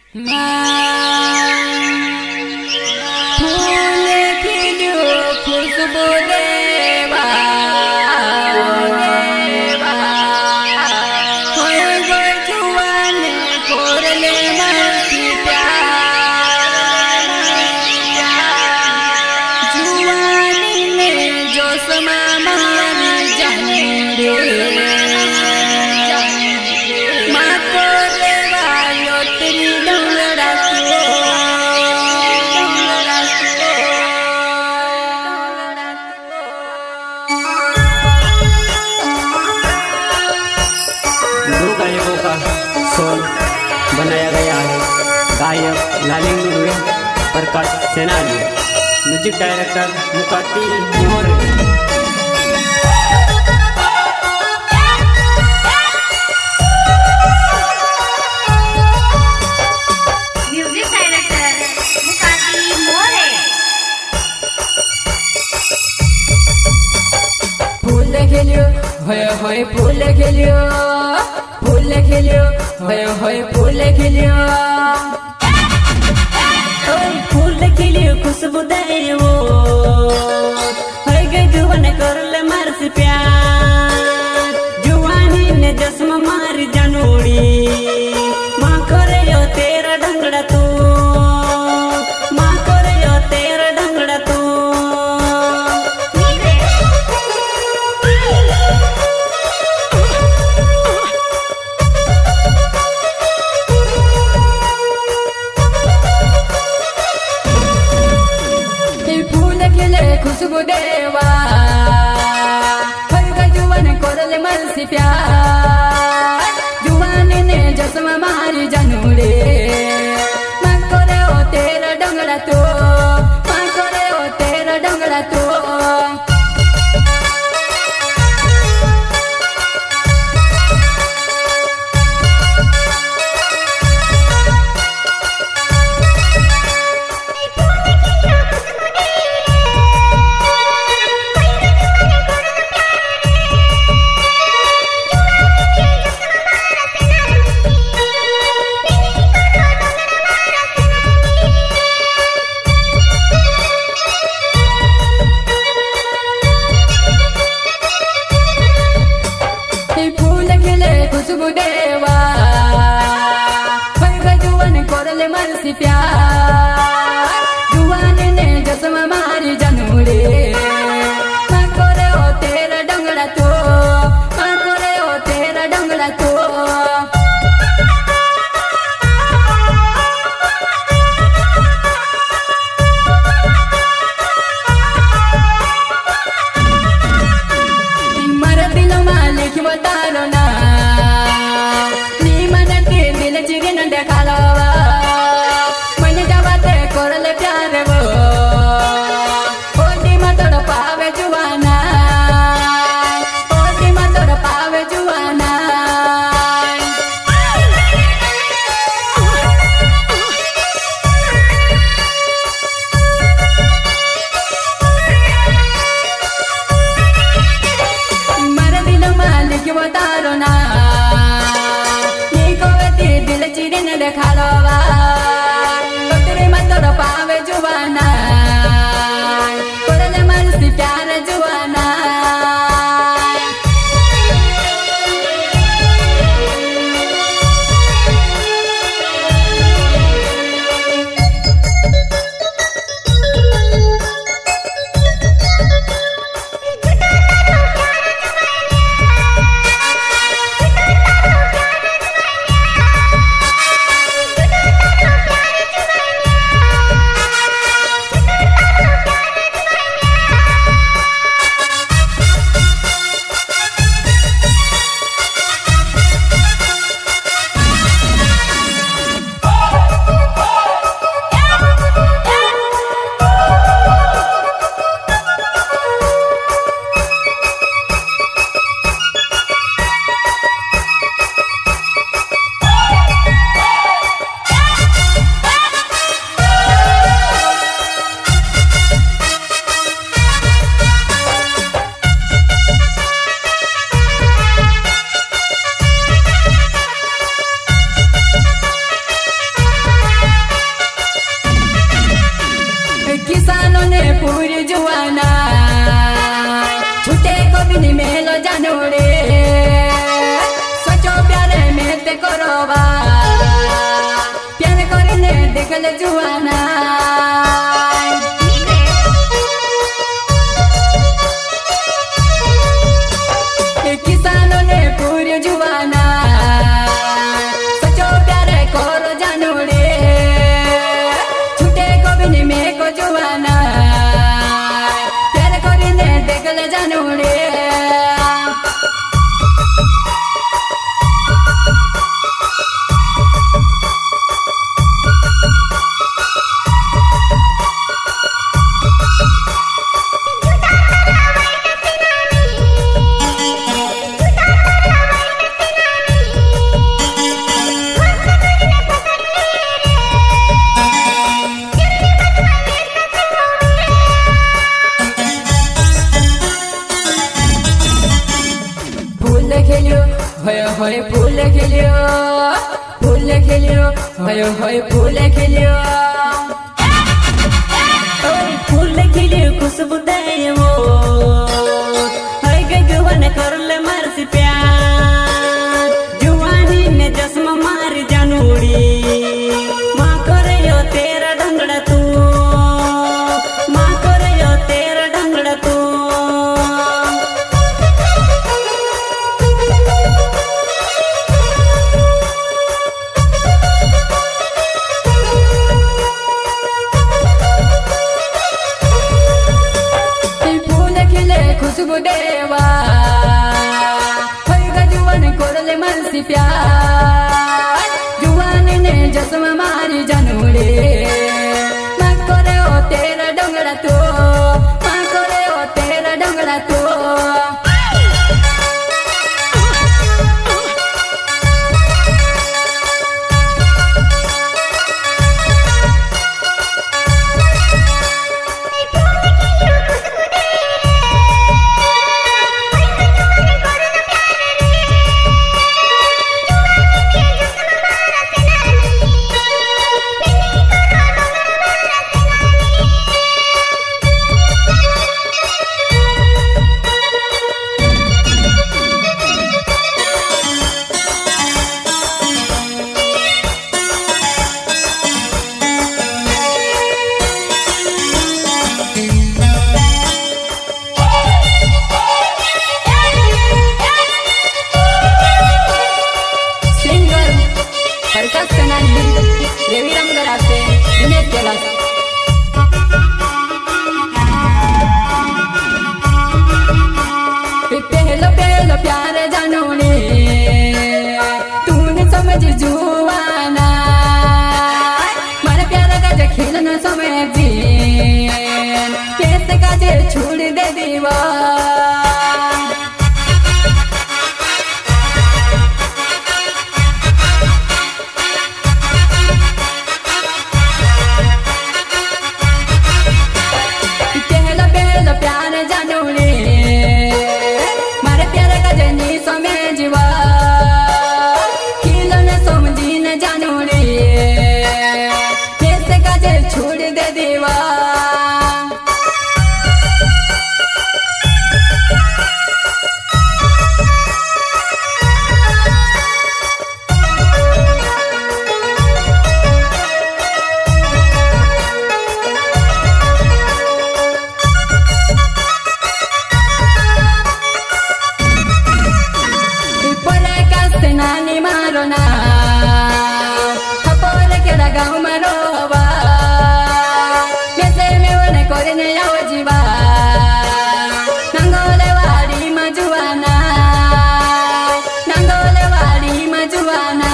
फूल खिलियो खुशबू देवा होय गो जुआन कोरले मरसी प्यार जुआनी में जोशमा मार जाने रे सॉन्ग बनाया गया है। गायक लालिंग प्रकाश सेनानी, म्यूजिक डायरेक्टर मुकाटी मोरे। म्यूजिक डायरेक्टर मुकाटी मोरे। फूल खेलियो होय होय फूल खेलियो फूल खेलियो होय होय फूल खेलियो फूल खिलियो खुशबू देवो होय गई जुआन करले मरस प्यार जुआनी ने जस्म मार जनोड़ी माँ करे यो तेरा ढंगड़ा तू माँ करे यो तेरा ढंगड़ा तू खुशबू देवा होय गई जुआन कोरले मरसी प्यार जुआनी ने जस्म मारी जनूरे माँ करे ओ तेरा डंगड़ा तो माँ करे ओ तेरा डंगड़ा तो खुशबू देवा होय गई जुआन कोरले मरसी प्यार जुआनी ने जस्म मारी जनूरे माँ करे ओ तेरा डंगड़ा तो माँ करे ओ तेरा डंगड़ा तो मर दिल मालिक बतारो ना देखालवा मैंने जबाते कोरले प्यार वो ओटी मतोड़ पावे जुआना ओटी मतोड़ पावे जुआना मर दिल मालिक बतारो ना देखालवा तेरे मतोड़ पावे जुआना कोरले मरसी प्यार जुआना देखल जुआना किसानों ने पूरी जुआना सचो प्यारे करो जानू रे छुटे को भी में को जुआना प्यारे करी ने देखल जानू रे होय फूल खिलियो होय फूल खिलियो फूल खिलियो खुशबू देवो होय गई जुवान करल मारसी प्यार जुवानी ने जस्म मार जानूड़ी माँ करे यो तेरा ढंगड़ा तू माँ करे यो तेरा ढंगड़ा तू खुशबू देवा होय जुवान कोरले मनसी प्यार जुवान ने जस्म मारी जानू रे माँ करे ओ तेरा डोंगरा तो माँ करे ओ तेरा डोंगरा तो पहलो पहलो प्यार जानू ने तूने समझ जुआना मन प्यार का जो खेलना समझी कैसे का जे छोड़ दे दीवा छोड़ दे देवा नानी मारो ना थपोर के लगाऊ मरोवा कैसे में वन करने आओ जीवा नंगोले वाली मजुआना नंगोले वाली मजुआना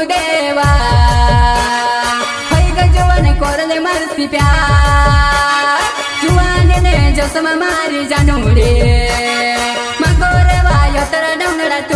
देवा जुवान कोरले मर्सी प्यार जुवान ने जसमा मारी जानु रे मगोरे वायो तर डंगडा